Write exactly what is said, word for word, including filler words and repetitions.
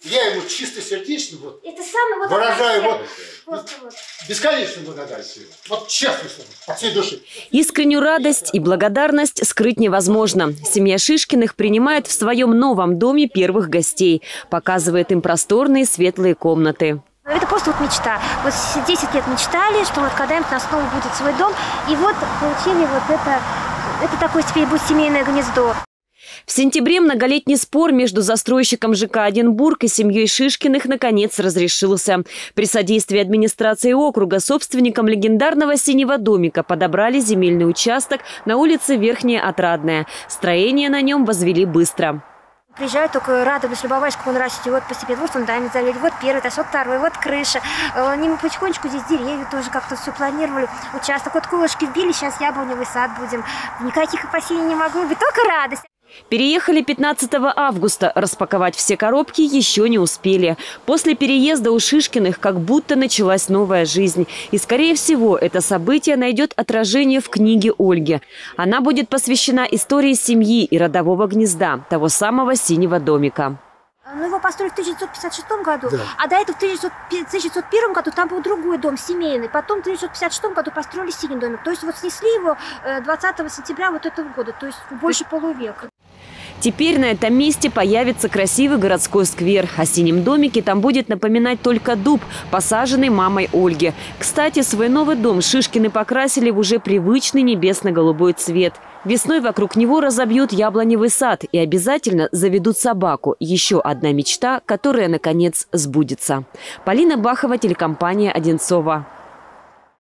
Я ему чистосердечно вот, это самое, вот выражаю вот, вот, вот. бесконечную благодарность. Вот честно, от всей души. Искреннюю радость и благодарность скрыть невозможно. Семья Шишкиных принимает в своем новом доме первых гостей. Показывает им просторные светлые комнаты. Это просто вот мечта. Вот десять лет мечтали, что вот когда-нибудь у нас снова будет свой дом. И вот получили вот это, это такое теперь будет семейное гнездо. В сентябре многолетний спор между застройщиком ЖК «Одинбург» и семьей Шишкиных наконец разрешился. При содействии администрации округа собственникам легендарного синего домика подобрали земельный участок на улице Верхняя Отрадная. Строение на нем возвели быстро. Приезжают, только радовались, любовались, как он растет. Вот постепенно, вот фундамент залили, вот первый этаж, вот второй, вот крыша. Они мы потихонечку здесь деревья тоже как-то все планировали. Участок, вот колышки вбили, сейчас яблоневый сад будем. Никаких опасений не могло быть, только радость. Переехали пятнадцатого августа. Распаковать все коробки еще не успели. После переезда у Шишкиных как будто началась новая жизнь. И, скорее всего, это событие найдет отражение в книге Ольги. Она будет посвящена истории семьи и родового гнезда, того самого синего домика. Ну, его построили в тысяча девятьсот пятьдесят шестом году, Да. а до этого в тысяча девятьсот первом году там был другой дом, семейный. Потом в тысяча девятьсот пятьдесят шестом году построили синий домик. То есть вот снесли его двадцатого сентября вот этого года, то есть больше полувека. Теперь на этом месте появится красивый городской сквер. О синем домике там будет напоминать только дуб, посаженный мамой Ольги. Кстати, свой новый дом Шишкины покрасили в уже привычный небесно-голубой цвет. Весной вокруг него разобьют яблоневый сад и обязательно заведут собаку. Еще одна мечта, которая, наконец, сбудется. Полина Бахова, телекомпания «Одинцова».